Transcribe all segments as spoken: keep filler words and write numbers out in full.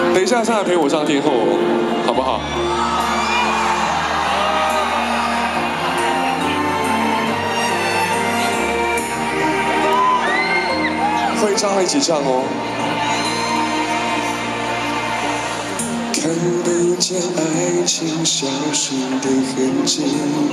等一下上来陪我上天后，好不好？会唱一起唱哦。看不见爱情消失的痕迹，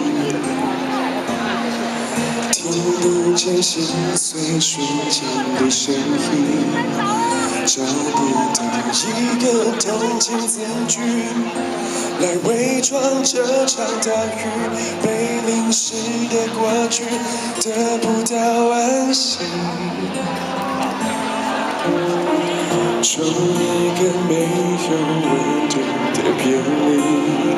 听不见心碎瞬间的声音，找不到一个同情字句来伪装这场大雨，被淋湿的过去得不到安息。从一个没有温度的别离，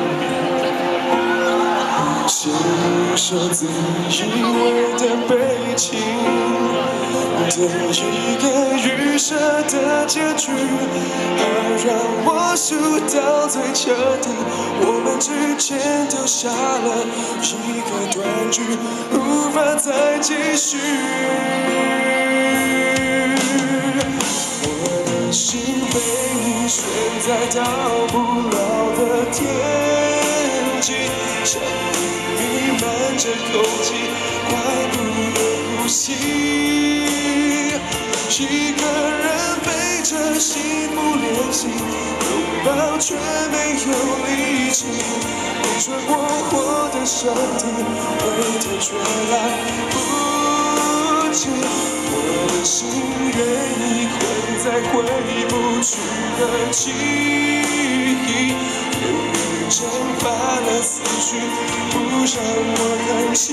享受自以为的悲情，等一个预设的结局，而让我输到最彻底。我们之间丢下了一个断句，无法再继续。心被你悬在到不了的天际，像你弥漫着空气，快不能呼吸。一个人背着幸福练习，拥抱却没有力气。你说过我的身体，回头却来不及。我的心愿已困在回不去的记忆，言语蒸发了思绪，不让我叹息。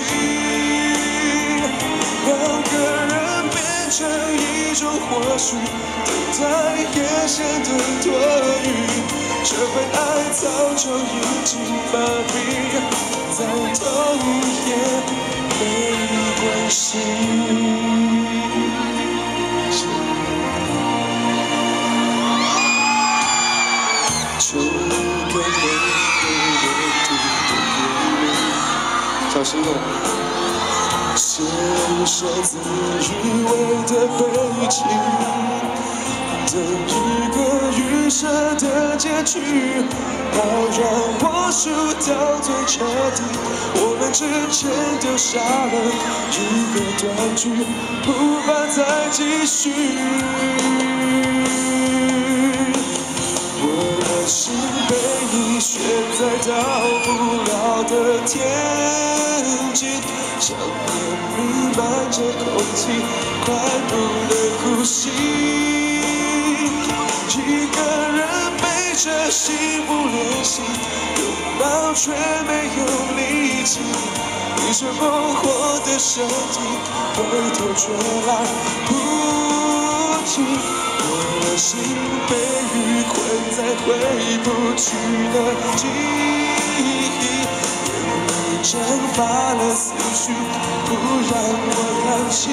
两个人变成一种或许，等待也显得多余。这份爱早就已经麻痹，再痛也没关系。从一个没有温度的别离，小心哦！享受自以为的悲情，等一个预设的结局，好让我输到最彻底。我们之间丢下了一个断句，无法再继续。心被你悬在到不了的天际，想念弥漫着空气，快不能呼吸。一个人背着幸福练习，拥抱却没有力气。你说过我的身体，回头却来不及。我的心被雨困在回不去的记忆，眼泪蒸发了思绪，不让我叹息。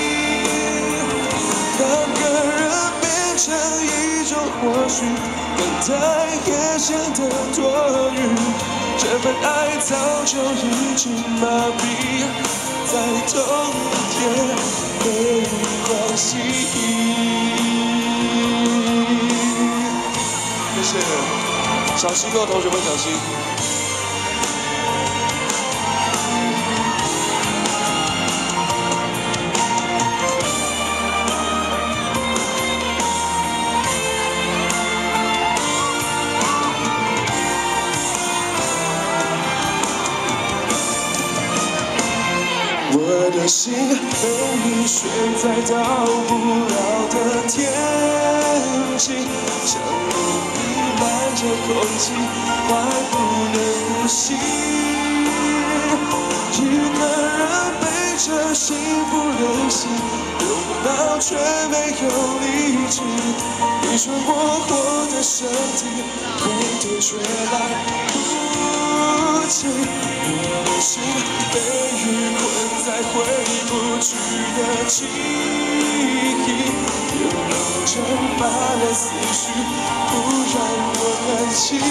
两个人变成一种或许，等待也显得多余。这份爱早就已经麻痹，再痛也没关系。谢谢，小心哦，同学们小心。我的心被你悬在到不了的天际，像你弥漫着空气，快不能呼吸。一个人背着幸福练习，拥抱却没有力气。你说过我的身体，回头却来不及。我的心被雨困在回不去的记忆，眼泪蒸发了思绪，不让我叹息。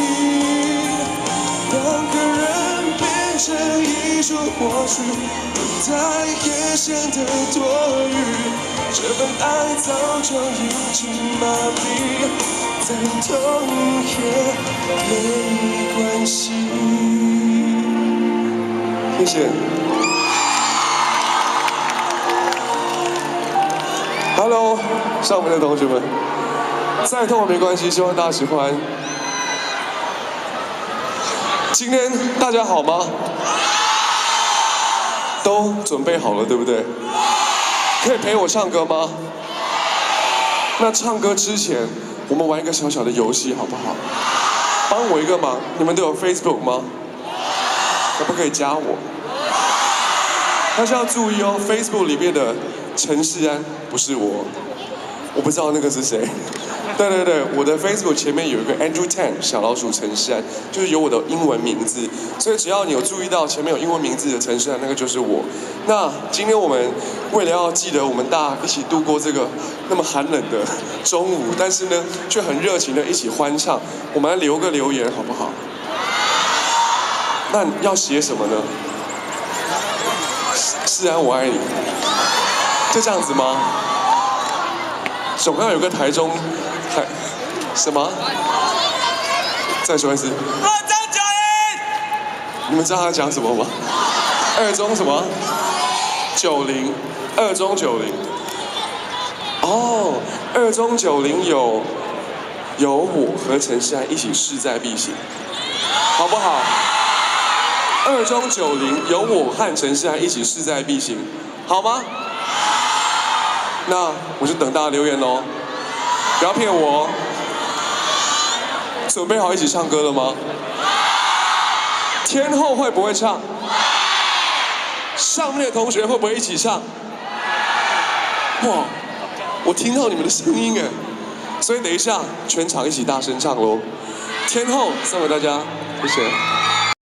两个人变成一种或许，等待也显得多余。这份爱早就已经麻痹，再痛也没关系。谢谢。Hello， 上面的同学们，再痛没关系，希望大家喜欢。今天大家好吗？都准备好了，对不对？可以陪我唱歌吗？那唱歌之前，我们玩一个小小的游戏，好不好？帮我一个忙，你们都有 Facebook 吗？可不可以加我？但是要注意哦 ，Facebook 里面的陈世安不是我，我不知道那个是谁。对对对，我的 Facebook 前面有一个 Andrew Tan 小老鼠陈世安，就是有我的英文名字，所以只要你有注意到前面有英文名字的陈世安，那个就是我。那今天我们为了要记得我们大家一起度过这个那么寒冷的中午，但是呢却很热情的一起欢唱，我们来留个留言好不好？那要写什么呢？世安我爱你，就这样子吗？总要有个台中台什么？再说一次。二中九零。你们知道他讲什么吗？二中什么？九零，二中九零。哦，二中九零有有我和陈世安一起势在必行，好不好？二中九零有我和陈世安一起势在必行，好吗？那我就等大家留言喽，不要骗我哦。准备好一起唱歌了吗？天后会不会唱？上面的同学会不会一起唱？哇，我听到你们的声音哎，所以等一下全场一起大声唱喽。天后送给大家，谢谢。